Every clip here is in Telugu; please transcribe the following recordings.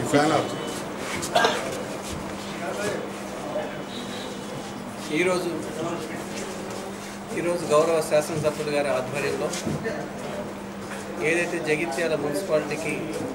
ఈరోజు గౌరవ శాసనసభ్యులు గారి ఆధ్వర్యంలో ఏదైతే జగిత్యాల మున్సిపాలిటీకి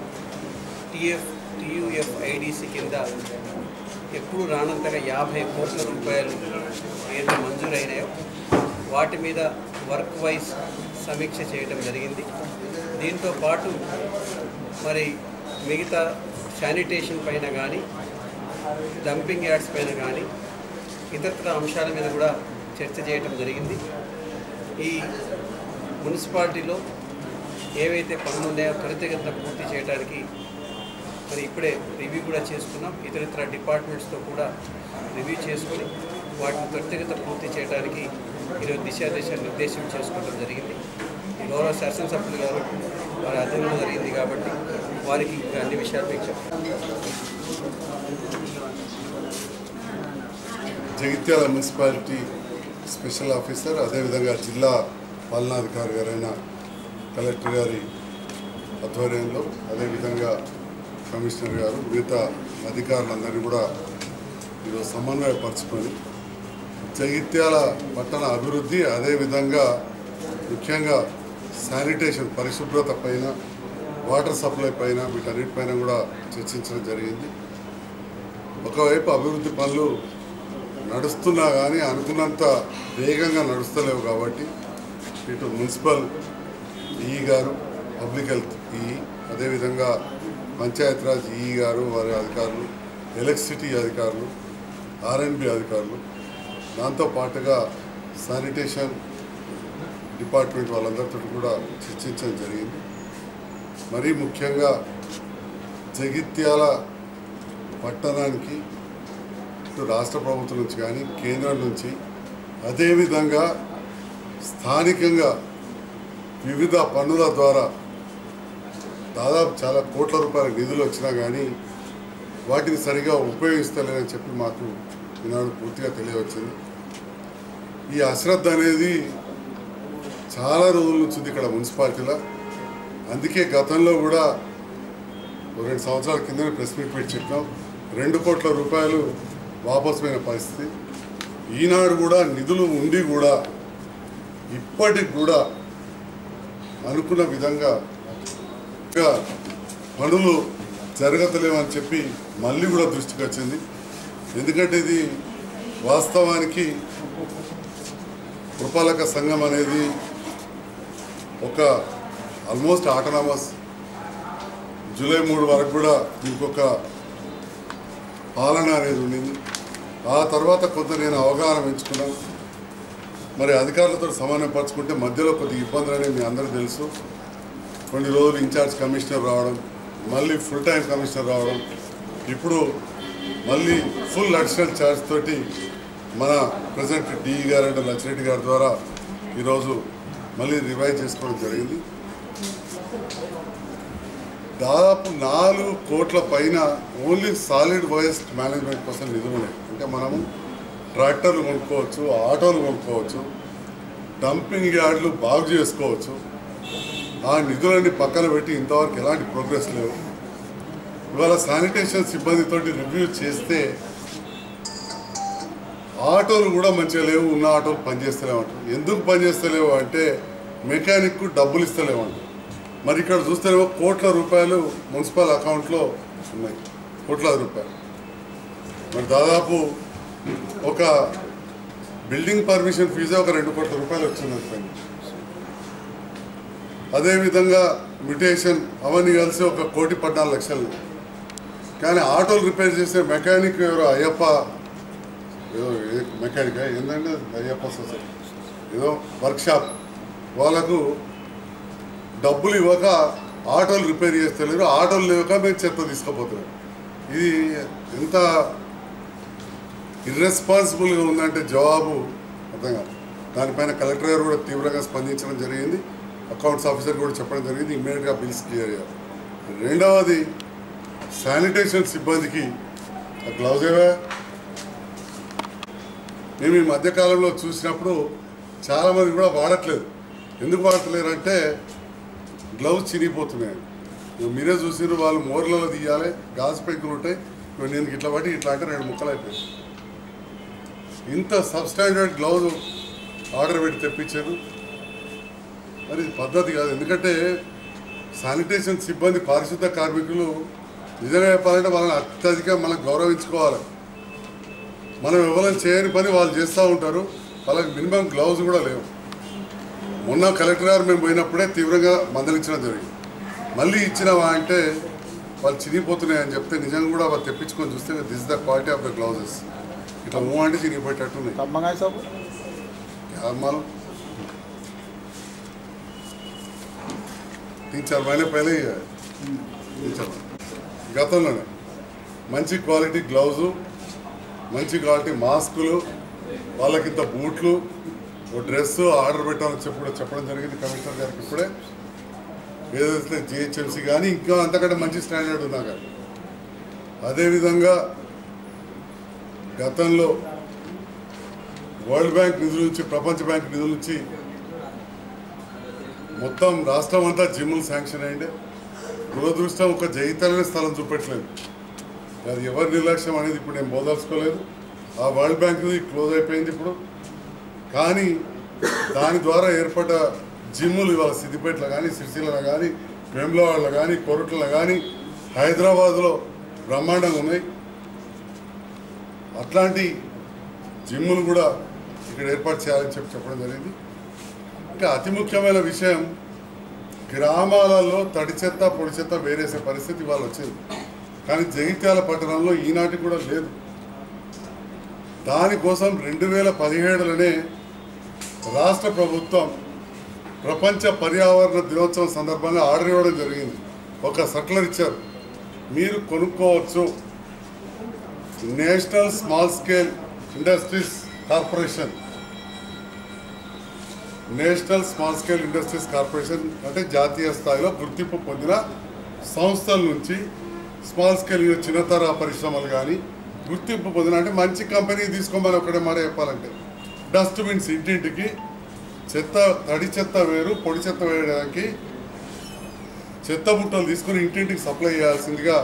టీయూఎఫ్ఐడిసి కింద ఎప్పుడు రానంతగా 50 కోట్ల రూపాయలు ఏదైతే మంజూరైనాయో వాటి మీద వర్క్ వైజ్ సమీక్ష చేయడం జరిగింది. దీంతో పాటు మరి మిగతా శానిటేషన్ పైన కానీ డంపింగ్ యార్డ్స్ పైన కానీ ఇతర అంశాల మీద కూడా చర్చ చేయడం జరిగింది. ఈ మున్సిపాలిటీలో ఏవైతే పనులు ఉన్నాయో త్వరితగతిన పూర్తి చేయడానికి మరి ఇప్పుడే రివ్యూ కూడా చేసుకున్నాం. ఇతర డిపార్ట్మెంట్స్తో కూడా రివ్యూ చేసుకొని వాటిని త్వరితగతిన పూర్తి చేయడానికి ఈరోజు నిర్దేశం చేసుకోవడం జరిగింది. గౌరవ శాసనసభ్యులు గారు వారి అధ్యయనం జరిగింది కాబట్టి వారికి అన్ని విషయాలు మీకు చెప్తాను. జగిత్యాల మున్సిపాలిటీ స్పెషల్ ఆఫీసర్ అదేవిధంగా జిల్లా పాలనాధికారి గారైన కలెక్టర్ గారి ఆధ్వర్యంలో అదేవిధంగా కమిషనర్ గారు మిగతా అధికారులందరినీ కూడా ఈరోజు సమన్వయపరచుకొని జగిత్యాల పట్టణ అభివృద్ధి అదేవిధంగా ముఖ్యంగా శానిటేషన్ పరిశుభ్రత పైన వాటర్ సప్లై పైన వీటన్నిటిపైన కూడా చర్చించడం జరిగింది. ఒకవైపు అభివృద్ధి పనులు నడుస్తున్నా కానీ అనుకున్నంత వేగంగా నడుస్తలేవు కాబట్టి ఇటు మున్సిపల్ ఈఈ గారు, పబ్లిక్ హెల్త్ ఈఈ, అదేవిధంగా పంచాయతీరాజ్ ఈఈ గారు వారి అధికారులు, ఎలక్ట్రిసిటీ అధికారులు, ఆర్ఎండ్బి అధికారులు, దాంతో పాటుగా శానిటేషన్ డిపార్ట్మెంట్ వాళ్ళందరితో కూడా చర్చించడం జరిగింది. మరీ ముఖ్యంగా జగిత్యాల పట్టణానికి ఇటు రాష్ట్ర ప్రభుత్వం నుంచి కానీ కేంద్రం నుంచి అదేవిధంగా స్థానికంగా వివిధ పన్నుల ద్వారా దాదాపు చాలా కోట్ల రూపాయల నిధులు వచ్చినా కానీ వాటిని సరిగా ఉపయోగిస్తలేదని చెప్పి మాకు ఈనాడు పూర్తిగా తెలియవచ్చింది. ఈ అశ్రద్ధ అనేది చాలా రోజుల నుంచి ఉంది ఇక్కడ మున్సిపాలిటీలో. అందుకే గతంలో కూడా 2 సంవత్సరాల కింద ప్రెస్ మీట్ పెట్టి చెప్పాం, 2 కోట్ల రూపాయలు వాపసుమైన పరిస్థితి. ఈనాడు కూడా నిధులు ఉండి కూడా ఇప్పటికి కూడా అనుకున్న విధంగా పనులు జరగతలేవని చెప్పి మళ్ళీ కూడా దృష్టికి వచ్చింది. ఎందుకంటే ఇది వాస్తవానికి పురపాలక సంఘం అనేది ఒక ఆల్మోస్ట్ ఆటోనామస్. జూలై 3 వరకు కూడా ఇంకొక పాలన అనేది ఉండింది. ఆ తర్వాత కొంత నేను అవగాహన పెంచుకున్నాను. మరి అధికారులతో సమన్వయపరచుకుంటే మధ్యలో కొద్ది ఇబ్బందులు అనేవి మీ అందరికీ తెలుసు. కొన్ని రోజులు ఇన్ఛార్జ్ కమిషనర్ రావడం, మళ్ళీ ఫుల్ టైం కమిషనర్ రావడం, ఇప్పుడు మళ్ళీ ఫుల్ అడిషనల్ ఛార్జ్ తోటి మన ప్రెసిడెంట్ డిఈ గారు అంటే లచ్చిరెడ్డి గారి ద్వారా ఈరోజు మళ్ళీ రివైజ్ చేసుకోవడం జరిగింది. దాదాపు 4 కోట్ల పైన ఓన్లీ సాలిడ్ వేస్ట్ మేనేజ్మెంట్ కోసం నిధులు ఉన్నాయి. అంటే మనము ట్రాక్టర్లు కొనుక్కోవచ్చు, ఆటోలు కొనుక్కోవచ్చు, డంపింగ్ యార్డ్లు బాగు చేసుకోవచ్చు. ఆ నిధులన్నీ పక్కన పెట్టి ఇంతవరకు ఎలాంటి ప్రోగ్రెస్ లేవు. ఇవాళ శానిటేషన్ సిబ్బందితోటి రివ్యూ చేస్తే ఆటోలు కూడా మంచిగా లేవు, ఉన్న ఆటోలు పనిచేస్తలేమంటారు. ఎందుకు పనిచేస్తలేవు అంటే మెకానిక్కు డబ్బులు ఇస్తలేమంటారు. మరి ఇక్కడ చూస్తేనేమో కోట్ల రూపాయలు మున్సిపల్ అకౌంట్లో ఉన్నాయి, కోట్లాది రూపాయలు. మరి దాదాపు ఒక బిల్డింగ్ పర్మిషన్ ఫీజే ఒక 2 కోట్ల రూపాయలు వచ్చింది. అదేవిధంగా మ్యూటేషన్ అవన్నీ కలిసి ఒక 1,14,00,000. కానీ ఆటోలు రిపేర్ చేసే మెకానిక్ ఎవరో అయ్యప్ప, ఏదో మెకానిక్ ఏంటంటే అయ్యప్ప సొసైటీ ఏదో వర్క్షాప్, వాళ్ళకు డబ్బులు ఇవ్వక ఆటోలు రిపేర్ చేస్తలేరు, ఆటోలు ఇవ్వక మేము చెత్త తీసుకుపోతున్నాం. ఇది ఎంత ఇర్రెస్పాన్సిబుల్గా ఉందంటే జవాబు అర్థం కాదు. దానిపైన కలెక్టర్ గారు కూడా తీవ్రంగా స్పందించడం జరిగింది. అకౌంట్స్ ఆఫీసర్ కూడా చెప్పడం జరిగింది, ఇమ్మీడియట్గా బిల్స్ క్లియర్ చేయాలి. రెండవది శానిటేషన్ సిబ్బందికి గ్లౌజ్ ఏవా మేము ఈ మధ్యకాలంలో చూసినప్పుడు చాలామంది కూడా వాడట్లేదు. ఎందుకు వాడట్లేరు అంటే గ్లౌజ్ చినిగిపోతున్నాయి. మీరే చూసిరు, వాళ్ళు మోర్లలో తీయాలి, గాజు పెంకులు ఉంటాయి, నేను ఇట్లా బట్టి ఇట్లా అంటే 2 ముక్కలు అయిపోయాయి. ఇంత సబ్స్టాండర్డ్ గ్లౌజ్ ఆర్డర్ పెట్టి తెప్పించారు. మరి ఇది పద్ధతి కాదు. ఎందుకంటే శానిటేషన్ సిబ్బంది, పారిశుద్ధ కార్మికులు నిజంగా చెప్పాలంటే వాళ్ళని అత్యధికంగా మనం గౌరవించుకోవాలి. మనం ఎవరైనా చేయని పని వాళ్ళు చేస్తూ ఉంటారు, వాళ్ళకి మినిమం గ్లౌజ్ కూడా లేవు. మొన్న కలెక్టర్ గారు మేము పోయినప్పుడే తీవ్రంగా మందలించడం జరిగింది. మళ్ళీ ఇచ్చినవా అంటే వాళ్ళు చినిగిపోతున్నాయని చెప్తే నిజంగా కూడా వాళ్ళు తెప్పించుకొని చూస్తే this the quality of the gloves. ఇట్లా మూవ్ అంటే చినిగిపోయేటట్టున్నాయి. మనం 3-4 महीने पहले ही है గతంలోనే మంచి క్వాలిటీ గ్లౌజు, మంచి క్వాలిటీ మాస్కులు, వాళ్ళకింత బూట్లు, ఓ డ్రెస్సు ఆర్డర్ పెట్టాలని చెప్పడం జరిగింది కమిషనర్ గారికి. ఇప్పుడే ఏదైతే జిహెచ్ఎంసీ కానీ ఇంకా అంతకంటే మంచి స్టాండర్డ్ ఉన్నా కానీ. అదేవిధంగా గతంలో వరల్డ్ బ్యాంక్ నిధుల నుంచి, ప్రపంచ బ్యాంక్ నిధుల నుంచి మొత్తం రాష్ట్రం అంతా జిమ్ములు శాంక్షన్ అయ్యిండే. దురదృష్టం ఒక జగిత్యాలనే స్థలం చూపెట్టలేదు. అది ఎవరి నిర్లక్ష్యం అనేది ఇప్పుడు నేను బోదలుచుకోలేదు. ఆ వరల్డ్ బ్యాంక్ది క్లోజ్ అయిపోయింది ఇప్పుడు. కానీ దాని ద్వారా ఏర్పడ్డ జిమ్ములు ఇవాళ సిద్దిపేటలో కానీ, సిరిసిల్లలో కానీ, వేములవాడలో కానీ, కొరట్లలో కానీ, హైదరాబాద్లో బ్రహ్మాండంగా ఉన్నాయి. అట్లాంటి జిమ్ములు కూడా ఇక్కడ ఏర్పాటు చేయాలని చెప్పడం జరిగింది. ఇంకా అతి ముఖ్యమైన విషయం, గ్రామాలలో తడి చెత్త పొడి చెత్త వేరేసే పరిస్థితి ఇవాళ వచ్చింది. కానీ జగిత్యాల పట్టణంలో ఈనాటి కూడా లేదు. దానికోసం 2017లోనే రాష్ట్ర ప్రభుత్వం ప్రపంచ పర్యావరణ దినోత్సవం సందర్భంగా ఆర్డర్ ఇవ్వడం జరిగింది. ఒక సర్కులర్ ఇచ్చారు, మీరు కొనుక్కోవచ్చు. National small scale industries corporation, national small scale industries corporation అంటే జాతీయ స్థాయిలో గుర్తింపు పొందిన సంస్థల నుంచి స్మాల్ స్కేల్ చిన్నతర పరిశ్రమలు కానీ గుర్తింపు పొందిన, అంటే మంచి కంపెనీ తీసుకోమని ఒకటే మాట చెప్పాలంటే, డస్ట్బిన్స్ ఇంటింటికి చెత్త, తడి చెత్త వేరు పొడి చెత్త వేయడానికి చెత్త బుట్టలు తీసుకుని ఇంటింటికి సప్లై చేయాల్సిందిగా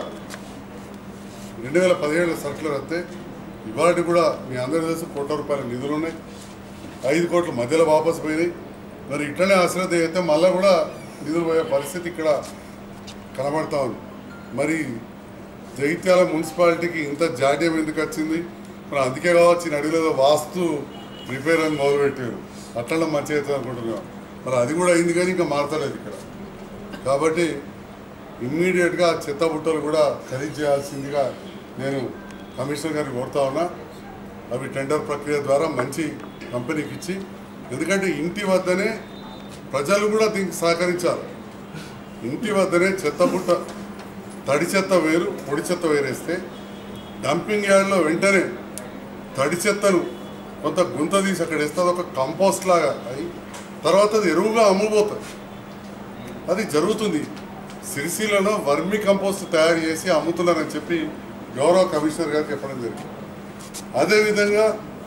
2017 సర్కులర్ వస్తే ఇవాళ కూడా మీ అందరూ తెలుసు ₹1,00,00,000 నిధులు ఉన్నాయి. 5 కోట్ల మధ్యలో వాపసు పోయినాయి. మరి ఇట్లనే అశ్రద్ధ అయితే మళ్ళీ కూడా నిధులు పోయే పరిస్థితి ఇక్కడ కనబడతా ఉంది. మరి జగిత్యాల మున్సిపాలిటీకి ఇంత జాడ్యం ఎందుకు వచ్చింది? మరి అందుకే కావచ్చు నడిలో వాస్తు రిపేర్ అని మొదలుపెట్టారు. అట్లా మంచి అవుతుంది అనుకుంటున్నాం. మరి అది కూడా అయింది కానీ ఇంకా మారతలేదు ఇక్కడ. కాబట్టి ఇమ్మీడియట్గా చెత్త బుట్టలు కూడా ఖరీదు చేయాల్సిందిగా నేను కమిషనర్ గారికి కోరుతా ఉన్నా. అవి టెండర్ ప్రక్రియ ద్వారా మంచి కంపెనీకి ఇచ్చి, ఎందుకంటే ఇంటి వద్దనే ప్రజలు కూడా దీనికి సహకరించాలి. ఇంటి వద్దనే చెత్త బుట్ట, తడి చెత్త వేరు పొడి చెత్త వేరేస్తే డంపింగ్ యార్డ్లో వెంటనే తడి చెత్తను కొంత గుంత తీసి అక్కడ వేస్తే ఒక కంపోస్ట్ లాగా అయి తర్వాత అది ఎరువుగా అమ్ముపోతుంది. అది జరుగుతుంది. సిరిసిల్లలో వర్మి కంపోస్ట్ తయారు చేసి అమ్ముతున్నారని చెప్పి గౌరవ కమిషనర్ గారికి చెప్పడం జరిగింది. అదేవిధంగా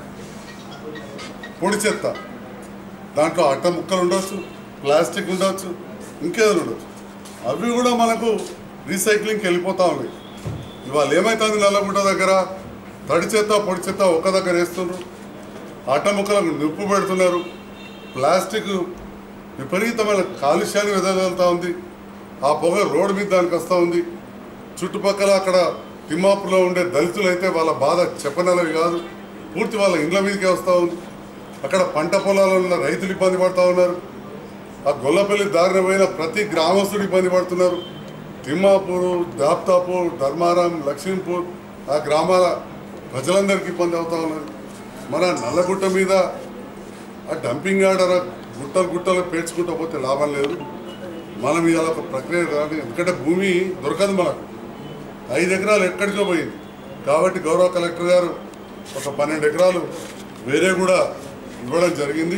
పొడి చెత్త, దాంట్లో అట్ట ముక్కలు ఉండవచ్చు, ప్లాస్టిక్ ఉండవచ్చు, ఇంకేదో ఉండవచ్చు. అవి కూడా మనకు రీసైక్లింగ్కి వెళ్ళిపోతూ ఉన్నాయి. ఇవాళ ఏమవుతుంది, నల్లగుంట దగ్గర తడి చెత్త పొడి చెత్త ఒక దగ్గర వేస్తున్నారు, అట్ట ముక్కలకు నిప్పు పెడుతున్నారు, ప్లాస్టిక్ విపరీతమైన కాలుష్యాన్ని వెదజల్లుతూ ఉంది. ఆ పొగ రోడ్డు మీద దానికి వస్తూ ఉంది. చుట్టుపక్కల అక్కడ తిమ్మాపులో ఉండే దళితులు అయితే వాళ్ళ బాధ చెప్పనలవి కాదు, పూర్తి వాళ్ళ ఇండ్ల మీదకే వస్తూ ఉంది. అక్కడ పంట పొలాల్లో ఉన్న రైతులు ఇబ్బంది పడుతూ ఉన్నారు. ఆ గొల్లపల్లి దారిన పోయిన ప్రతి గ్రామస్తుడు ఇబ్బంది పడుతున్నారు. తిమ్మాపూరు, దాప్తాపూర్, ధర్మారం, లక్ష్మీపూర్ ఆ గ్రామాల ప్రజలందరికీ ఇబ్బంది అవుతూ ఉన్నారు. మన నల్లగుట్ట మీద ఆ డంపింగ్ యార్డ్ గుట్టలు గుట్టలు పేర్చుకుంటూ పోతే లాభం లేదు. మనం ఇవాళ ఒక ప్రక్రియ రాదు, ఎందుకంటే భూమి దొరకదు మనకు. 5 ఎకరాలు ఎక్కడికో పోయింది. కాబట్టి గౌరవ కలెక్టర్ గారు ఒక 12 ఎకరాలు వేరే కూడా ఇవ్వడం జరిగింది.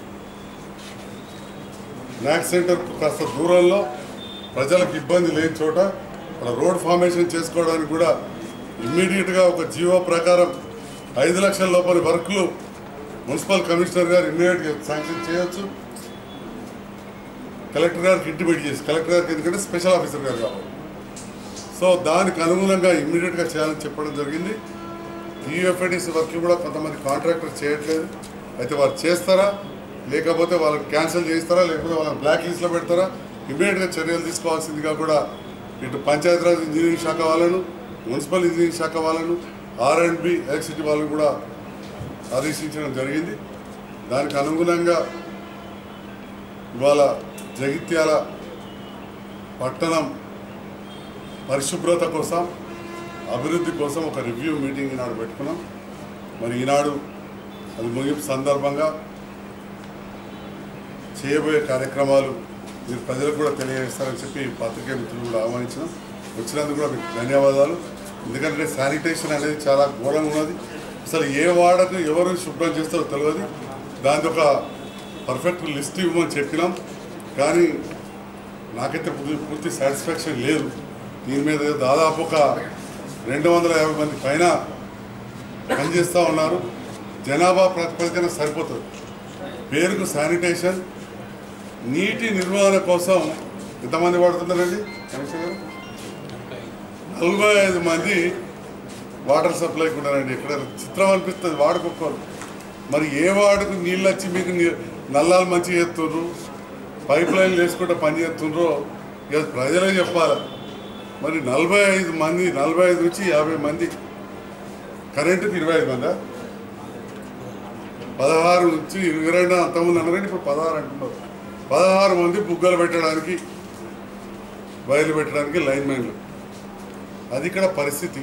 నాక్ సెంటర్ కాస్త దూరంలో ప్రజలకు ఇబ్బంది లేని చోట అక్కడ రోడ్ ఫార్మేషన్ చేసుకోవడానికి కూడా ఇమ్మీడియట్గా ఒక జీవో ప్రకారం 5 లక్షల లోపల వర్క్లు మున్సిపల్ కమిషనర్ గారు ఇమ్మీడియట్గా శాంక్షన్ చేయవచ్చు. కలెక్టర్ గారికి ఇంటిమేట్ చేసి, కలెక్టర్ గారికి ఎందుకంటే స్పెషల్ ఆఫీసర్ గారు కావాలి. సో దానికి అనుగుణంగా ఇమ్మీడియట్గా చేయాలని చెప్పడం జరిగింది. టీయూఎఫ్ఐడిసి వర్క్ కూడా కొంతమంది కాంట్రాక్టర్ చేయట్లేదు. అయితే వారు చేస్తారా, లేకపోతే వాళ్ళకి క్యాన్సిల్ చేస్తారా, లేకపోతే వాళ్ళని బ్లాక్ లిస్ట్లో పెడతారా, ఇమ్మీడియట్గా చర్యలు తీసుకోవాల్సిందిగా కూడా ఇటు పంచాయతీరాజ్ ఇంజనీరింగ్ శాఖ వాళ్ళను, మున్సిపల్ ఇంజనీరింగ్ శాఖ వాళ్ళను, R&B ఎలక్ట్రిసిటీ వాళ్ళను కూడా ఆదేశించడం జరిగింది. దానికి అనుగుణంగా ఇవాళ జగిత్యాల పట్టణం పరిశుభ్రత కోసం, అభివృద్ధి కోసం ఒక రివ్యూ మీటింగ్ ఈనాడు పెట్టుకున్నాం. మరి ఈనాడు అది ముగింపు సందర్భంగా చేయబోయే కార్యక్రమాలు మీరు ప్రజలకు కూడా తెలియజేస్తారని చెప్పి పత్రికా మిత్రులు కూడా ఆహ్వానించినాం. వచ్చినందుకు కూడా మీకు ధన్యవాదాలు. ఎందుకంటే శానిటేషన్ అనేది చాలా ఘోరంగా ఉన్నది. అసలు ఏ వాడకు ఎవరు శుభ్రం చేస్తారో తెలియదు. దానికి ఒక పర్ఫెక్ట్ లిస్ట్ ఇవ్వమని చెప్పినాం, కానీ నాకైతే పూర్తి సాటిస్ఫాక్షన్ లేదు. దీని మీద దాదాపు ఒక 250 మంది పైన పనిచేస్తూ ఉన్నారు. జనాభా ప్రాతిపదికన సరిపోతుంది. పేరుకు శానిటేషన్, నీటి నిర్వహణ కోసం ఎంతమంది వాడుతున్నారండి కమిషనర్ గారు? 45 మంది వాటర్ సప్లైకి ఉన్నారండి. ఇక్కడ చిత్రం అనిపిస్తుంది వాడుకోరు. మరి ఏ వార్డుకు నీళ్ళు వచ్చి మీకు నల్లాలు మంచిగా చేస్తుండ్రు, పైప్ లైన్లు వేసుకుంటే పని చేస్తుండ్రో ఇక ప్రజలే చెప్పాలి. మరి 45 మంది, 45 నుంచి 50 మంది, కరెంటుకి 25 మందా, 16 నుంచి 22 అంతమంది అన్నారండి, ఇప్పుడు 16 అంటున్నారు. 16 మంది బుగ్గలు పెట్టడానికి, వైర్లు పెట్టడానికి లైన్ మ్యాన్లు. అది ఇక్కడ పరిస్థితి.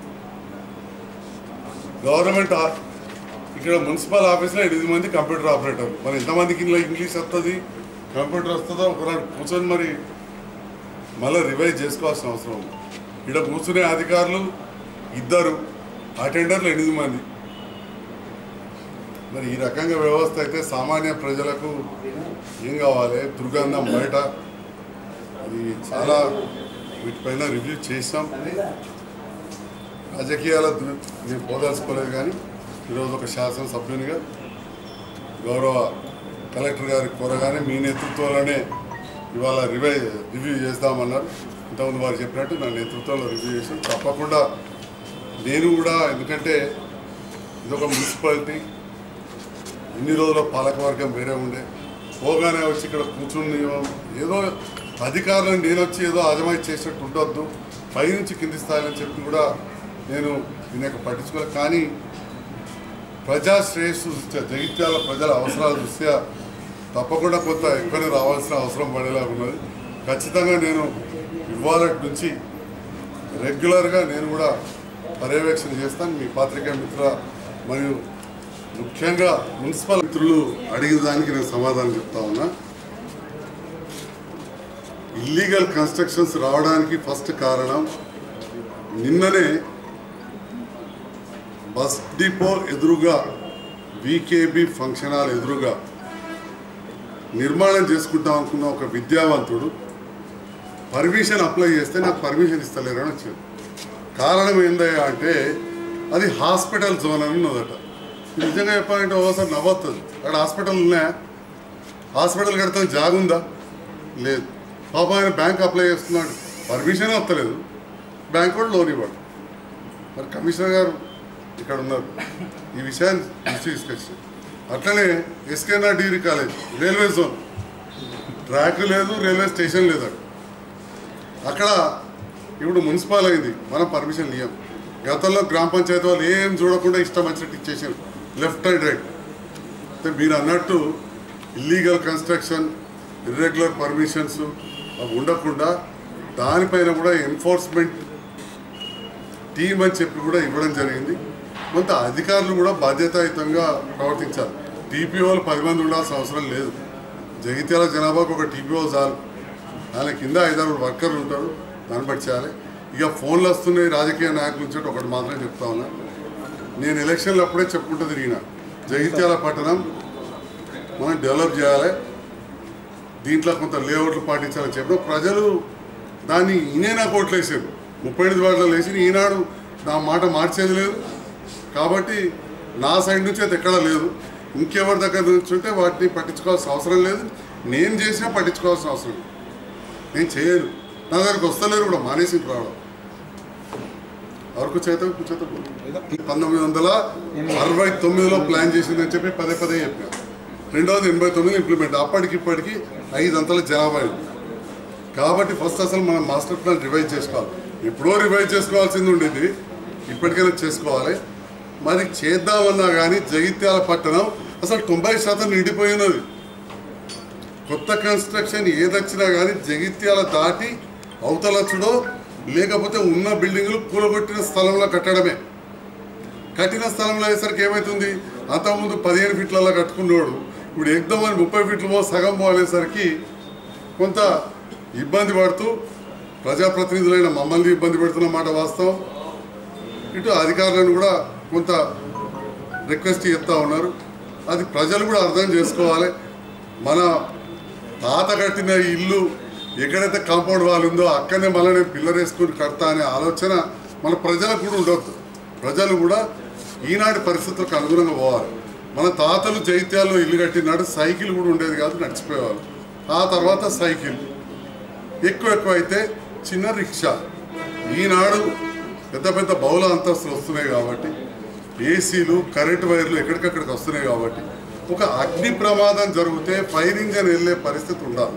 గవర్నమెంట్ ఇక్కడ మున్సిపల్ ఆఫీస్లో 8 మంది కంప్యూటర్ ఆపరేటర్లు. మరి ఎంతమందికి ఇంగ్లీష్ వస్తుంది, కంప్యూటర్ వస్తుందో ఒకనాడు కూర్చొని మరి మళ్ళీ రివైజ్ చేసుకోవాల్సిన అవసరం ఉంది. ఇక్కడ కూర్చునే అధికారులు 2, అటెండర్లు 8 మంది. మరి ఈ రకంగా వ్యవస్థ అయితే సామాన్య ప్రజలకు ఏం కావాలి? దుర్గంధం బయట. అది చాలా వీటిపైన రివ్యూ చేసాం. రాజకీయాల నేను పోదలుచుకోలేదు, కానీ ఈరోజు ఒక శాసనసభ్యునిగా గౌరవ కలెక్టర్ గారి కోరగానే మీ నేతృత్వంలోనే ఇవాళ రివ్యూ చేద్దామన్నారు. ఇంతకుముందు వారు చెప్పినట్టు నా నేతృత్వంలో రివ్యూ చేసాం. తప్పకుండా నేను కూడా, ఎందుకంటే ఇదొక మున్సిపాలిటీ, ఇన్ని రోజుల పాలకవర్గం వేరే ఉండే, పోగానే వచ్చి ఇక్కడ కూర్చుని ఏదో అధికారులను నేను వచ్చి ఏదో అజమాయి చేసినట్టు ఉండొద్దు, పైనుంచి కింది స్థాయిని చెప్పి కూడా నేను దీనికి పట్టించుకోలేదు. కానీ ప్రజా శ్రేయస్సు దృష్ట్యా, జగిత్యాల ప్రజల అవసరాల దృష్ట్యా తప్పకుండా కొంత ఎక్కువనే రావాల్సిన అవసరం పడేలా ఉన్నది. ఖచ్చితంగా నేను ఇవాళ నుంచి రెగ్యులర్గా నేను కూడా పర్యవేక్షణ చేస్తాను. మీ పాత్రికేయ మిత్ర మరియు ముఖ్యంగా మున్సిపల్ మిత్రులు అడిగిన దానికి నేను సమాధానం చెప్తా ఉన్నా. ఇల్లీగల్ కన్స్ట్రక్షన్స్ రావడానికి ఫస్ట్ కారణం, నిన్ననే బస్ డిపో ఎదురుగా వికేబీ ఫంక్షన్ హాల్ ఎదురుగా నిర్మాణం చేసుకుంటాం అనుకున్న ఒక విద్యావంతుడు పర్మిషన్ అప్లై చేస్తే నాకు పర్మిషన్ ఇస్తలేరని వచ్చింది. కారణం ఏందయ్యా అంటే అది హాస్పిటల్ జోన్ అని ఉన్నదట. నిజంగా చెప్పాలంటే ఒకసారి నవ్వుతుంది. అక్కడ హాస్పిటల్ ఉన్నాయా? హాస్పిటల్ కడతాను జాగుందా? లేదు. పాప ఆయన బ్యాంక్ అప్లై చేస్తున్నాడు, పర్మిషన్ వస్తలేదు, బ్యాంక్ కూడా లోన్ ఇవ్వడు. మరి కమిషనర్ గారు ఇక్కడ ఉన్నారు, ఈ విషయాన్ని దృష్టి తీసుకొచ్చి. అట్లనే SKR degree college railway zone, track లేదు, రైల్వే స్టేషన్ లేదు. అక్కడ ఇప్పుడు మున్సిపల్ అయింది, మనం పర్మిషన్ ఇవ్వం. గతంలో గ్రామ పంచాయతీ వాళ్ళు ఏం చూడకుండా ఇష్టం వచ్చినట్టు ఇచ్చేసారు, లెఫ్ట్ అండ్ రైట్. అంటే మీరు అన్నట్టు ఇల్లీగల్ కన్స్ట్రక్షన్, ఇర్రెగ్యులర్ పర్మిషన్స్ అవి ఉండకుండా దానిపైన కూడా ఎన్ఫోర్స్మెంట్ టీం అని చెప్పి కూడా ఇవ్వడం జరిగింది. కొంత అధికారులు కూడా బాధ్యతాయుతంగా ప్రవర్తించాలి. టీపీఓలు 10 మంది ఉండాల్సిన అవసరం లేదు. జగిత్యాల జనాభాకు ఒక టీపీఓ చాలు, ఆయన కింద 5-6 వర్కర్లు ఉంటారు, దాన్ని బట్టి చేయాలి. ఇక ఫోన్లు వస్తున్నాయి రాజకీయ నాయకుల నుంచి ఒకటి మాత్రమే చెప్తా ఉన్నా. నేను ఎలక్షన్లు అప్పుడే చెప్పుకుంటూ తిరిగిన, జగిత్యాల పట్టణం మనం డెవలప్ చేయాలి, దీంట్లో కొంత లేఅవుట్లు పాటించాలని చెప్పిన ప్రజలు దాన్ని ఈయన కోట్లు వేసారు, 38 వార్డులో వేసి ఈనాడు నా మాట మార్చేది లేదు. కాబట్టి నా సైడ్ నుంచి అయితే ఎక్కడా లేదు. ఇంకెవరి దగ్గర నుంచి ఉంటే వాటిని పట్టించుకోవాల్సిన అవసరం లేదు. నేను చేసినా పట్టించుకోవాల్సిన అవసరం లేదు. నేను చేయను, నా దగ్గరకు వస్తలేరు కూడా, మానేసి రావడం వరకు చేత 1969లో ప్లాన్ చేసిందని చెప్పి పదే చెప్పాను. 1989 ఇంప్లిమెంట్, అప్పటికిప్పటికి 5 అంతల జనాభా అయింది. కాబట్టి ఫస్ట్ అసలు మనం మాస్టర్ ప్లాన్ రివైజ్ చేసుకోవాలి. ఎప్పుడో రివైజ్ చేసుకోవాల్సింది ఉండేది, ఇప్పటికైనా చేసుకోవాలి. మరి చేద్దామన్నా కానీ జగిత్యాల పట్టణం అసలు 90% నిండిపోయినది. కొత్త కన్స్ట్రక్షన్ ఏదొచ్చినా కానీ జగిత్యాల దాటి అవతలచ్చుడో లేకపోతే ఉన్న బిల్డింగులు కూలగొట్టిన స్థలంలో కట్టడమే. కట్టిన స్థలంలో అయ్యేసరికి ఏమవుతుంది, అంతకుముందు 15 ఫీట్లలో కట్టుకున్నాడు, ఇప్పుడు ఎగ్దమని 30 ఫీట్లు సగం పోలేసరికి కొంత ఇబ్బంది పడుతూ ప్రజాప్రతినిధులైన మమ్మల్ని ఇబ్బంది పెడుతున్న మాట వాస్తవం. ఇటు అధికారులను కూడా కొంత రిక్వెస్ట్ చేస్తూ ఉన్నారు. అది ప్రజలు కూడా అర్థం చేసుకోవాలి. మన తాత కట్టిన ఇల్లు ఎక్కడైతే కాంపౌండ్ వాల్ ఉందో అక్కడనే మళ్ళీ నేను పిల్లర్ వేసుకుని కడతా అనే ఆలోచన మన ప్రజలకు కూడా ఉండొద్దు. ప్రజలు కూడా ఈనాటి పరిస్థితులకు అనుగుణంగా పోవాలి. మన తాతలు జైత్యాల్లో ఇల్లు కట్టినాడు సైకిల్ కూడా ఉండేది కాదు, నడిచిపోయేవాళ్ళు. ఆ తర్వాత సైకిల్, ఎక్కువ అయితే చిన్న రిక్షా. ఈనాడు పెద్ద బహుళ అంతస్తులు వస్తున్నాయి కాబట్టి, ఏసీలు, కరెంటు వైర్లు ఎక్కడికక్కడికి వస్తున్నాయి కాబట్టి ఒక అగ్ని ప్రమాదం జరిగితే ఫైర్ ఇంజన్ వెళ్ళే పరిస్థితి ఉండాలి.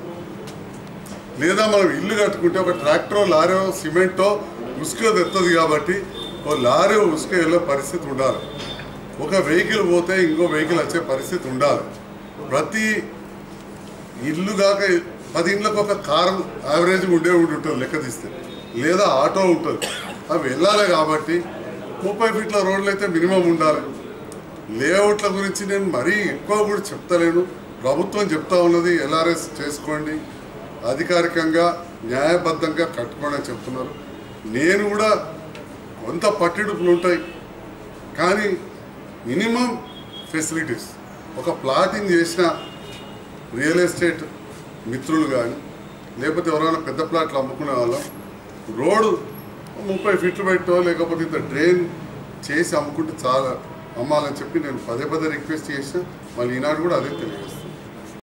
లేదా మనం ఇల్లు కట్టుకుంటే ఒక ట్రాక్టరో, లారీ, సిమెంటో, ఉసుక తెస్తుంది కాబట్టి ఓ లారీ ఉసుక వెళ్ళే పరిస్థితి ఉండాలి. ఒక వెహికల్ పోతే ఇంకో వెహికల్ వచ్చే పరిస్థితి ఉండాలి. ప్రతి ఇల్లు కాక 10 ఇండ్లకు ఒక కారు యావరేజ్ ఉంటుంది లెక్క తీస్తే, లేదా ఆటో ఉంటుంది. అవి వెళ్ళాలి కాబట్టి 30 ఫీట్ల రోడ్లు అయితే మినిమం ఉండాలి. లేఅవుట్ల గురించి నేను మరీ ఎక్కువ కూడా చెప్తలేను, ప్రభుత్వం చెప్తా ఉన్నది LRS చేసుకోండి, అధికారికంగా న్యాయబద్ధంగా కట్టుకోండి అని చెప్తున్నారు. నేను కూడా కొంత పట్టిడుపులు ఉంటాయి, కానీ మినిమం ఫెసిలిటీస్. ఒక ప్లాటింగ్ చేసిన రియల్ ఎస్టేట్ మిత్రులు కానీ లేకపోతే ఎవరైనా పెద్ద ప్లాట్లు అమ్ముకునే వాళ్ళం రోడ్డు 30 ఫీట్లు పెట్టో లేకపోతే ఇంత డ్రైన్ చేసి అమ్ముకుంటే చాలా అమ్మాలని చెప్పి నేను పదే రిక్వెస్ట్ చేసిన. మళ్ళీ ఈనాడు కూడా అదే తెలియజేస్తాను.